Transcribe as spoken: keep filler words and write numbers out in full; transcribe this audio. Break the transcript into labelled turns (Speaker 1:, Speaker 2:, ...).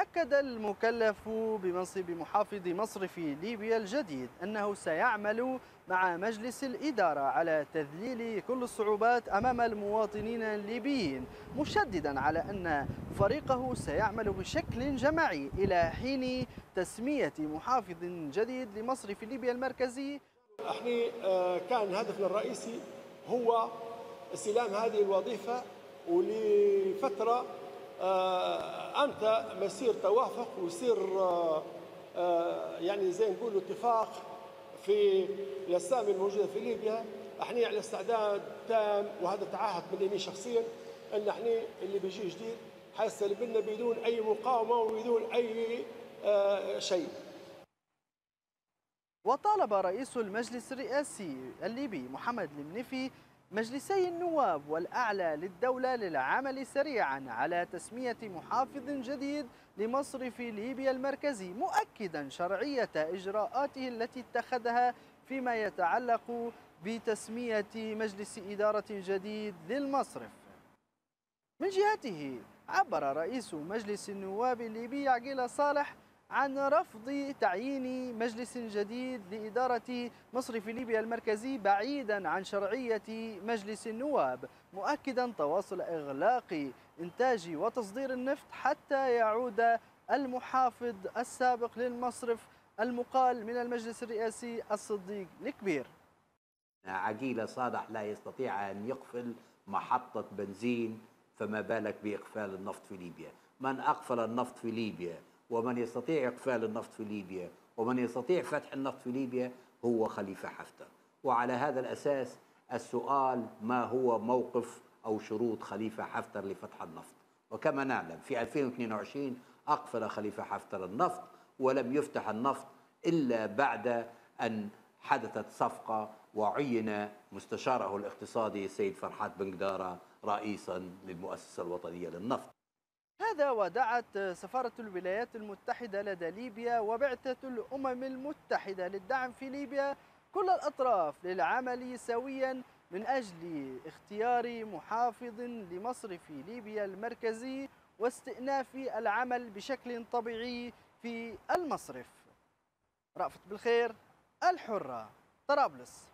Speaker 1: أكد المكلف بمنصب محافظ مصرف ليبيا الجديد أنه سيعمل مع مجلس الإدارة على تذليل كل الصعوبات أمام المواطنين الليبيين، مشددا على أن فريقه سيعمل بشكل جماعي إلى حين تسمية محافظ جديد لمصرف ليبيا المركزي.
Speaker 2: احنا آه، كان هدفنا الرئيسي هو استلام هذه الوظيفة، ولفترة آه، أنت مسير توافق ويصير آه، آه، يعني زي نقول اتفاق في الأسامي الموجودة في ليبيا. احنا على استعداد تام، وهذا تعهد مني شخصيا، أن احنا اللي بيجي جديد حيستلم لنا بدون أي مقاومة وبدون أي آه، شيء.
Speaker 1: وطالب رئيس المجلس الرئاسي الليبي محمد المنيفي مجلسي النواب والأعلى للدولة للعمل سريعا على تسمية محافظ جديد لمصرف ليبيا المركزي، مؤكدا شرعية إجراءاته التي اتخذها فيما يتعلق بتسمية مجلس إدارة جديد للمصرف. من جهته عبر رئيس مجلس النواب الليبي عقيل صالح عن رفض تعيين مجلس جديد لإدارة مصرف ليبيا المركزي بعيدا عن شرعية مجلس النواب، مؤكدا تواصل إغلاق إنتاج وتصدير النفط حتى يعود المحافظ السابق للمصرف المقال من المجلس الرئاسي الصديق الكبير.
Speaker 3: عقيل صالح لا يستطيع أن يقفل محطة بنزين، فما بالك بإقفال النفط في ليبيا؟ من أقفل النفط في ليبيا ومن يستطيع إقفال النفط في ليبيا ومن يستطيع فتح النفط في ليبيا هو خليفة حفتر. وعلى هذا الأساس السؤال ما هو موقف أو شروط خليفة حفتر لفتح النفط؟ وكما نعلم في ألفين واثنين وعشرين أقفل خليفة حفتر النفط ولم يفتح النفط إلا بعد أن حدثت صفقة وعين مستشاره الاقتصادي السيد فرحات بن قدارة رئيسا للمؤسسة الوطنية للنفط.
Speaker 1: هذا ودعت سفارة الولايات المتحدة لدى ليبيا وبعثة الأمم المتحدة للدعم في ليبيا كل الأطراف للعمل سويا من أجل اختيار محافظ لمصرف ليبيا المركزي واستئناف العمل بشكل طبيعي في المصرف. رأفت بالخير، الحرة، طرابلس.